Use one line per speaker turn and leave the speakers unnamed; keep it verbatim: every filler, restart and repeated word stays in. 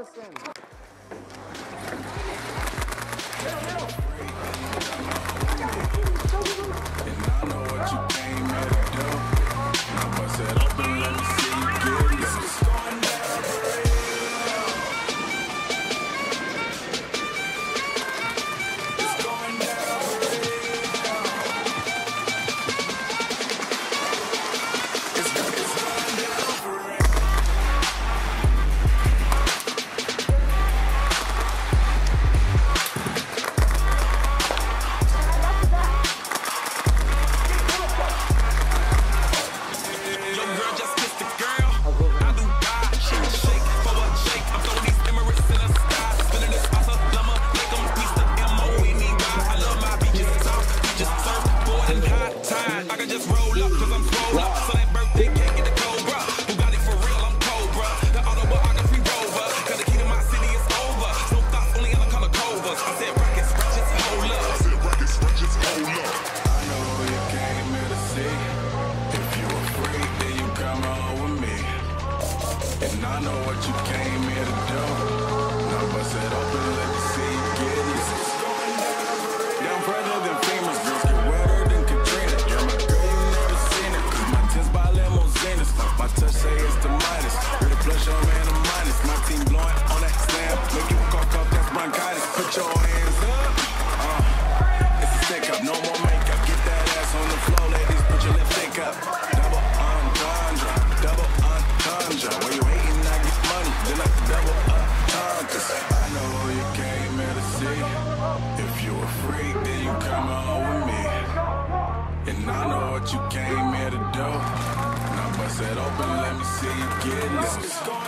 I know what you came here to do. Now bust it open, let me see you get it. Down further than famous, girls get wetter than Katrina. You're my girl, you never seen it. Cause my tins by limousines. My touch say it's the Midas. You're the plus, your man, a minus. My team blowing on that slam. Make you cough up, that's bronchitis. Put your hands up. Uh, it's a stick up, no more makeup. Get that ass on the floor, ladies. Put your lip stick up. Double entendre, double entendre. Where you hating, I get money. Then I double entendre. I know who you came here to see. If you a freak, then you come on with me. And I know what you came here to do. Now bust it open, let me see you get loose.